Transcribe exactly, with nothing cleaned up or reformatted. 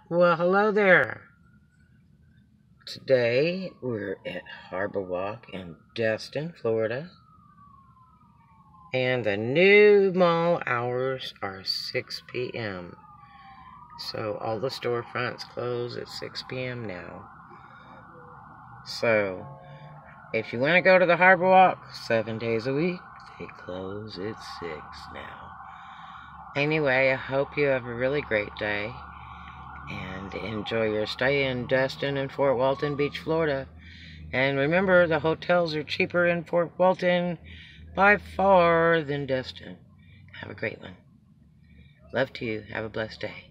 Well, hello there. Today we're at Harbourwalk in Destin, Florida. And the new mall hours are six p m So all the storefronts close at six p m now. So if you want to go to the Harbourwalk seven days a week, they close at six now. Anyway, I hope you have a really great day. And enjoy your stay in Destin and Fort Walton Beach, Florida. And remember, the hotels are cheaper in Fort Walton by far than Destin. Have a great one. Love to you. Have a blessed day.